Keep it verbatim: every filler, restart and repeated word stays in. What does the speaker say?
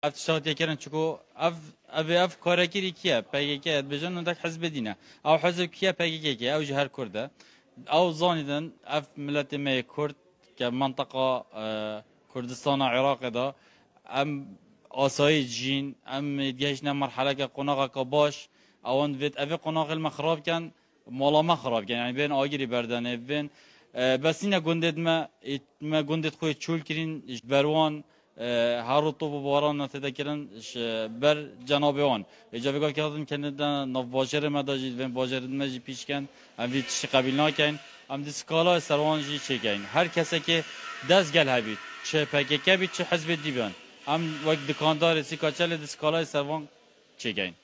افشات یکرن چکو اف اف اف کارکیری کیه پیگی که بجن ندک حزب دینه او حزب کیه پیگی که او جهر کرده او زانیدن اف ملت ما کرد که منطقه کردستان عراق دا ام آسای جین ام دیجنا مرحله که قناق کباش اون وید اف قناق المخراب کن مالا مخراب کن یعنی بین آگری بردنه بین بس اینا گندد ما ما گندد خوی چول کرین بروان هارو تو باران نتذكرن بر جناب آن اجازه بگم که آدم کنه ناف باجر مداجید و باجر مجی پیش کن هم ویت قبیل نکن هم دسکالا سروانجی چه کن هر کسی که دست گل هبید چه پکه بید چه حزب دیبان هم وقت دکاندار سیکاچل دسکالا سروان چه کن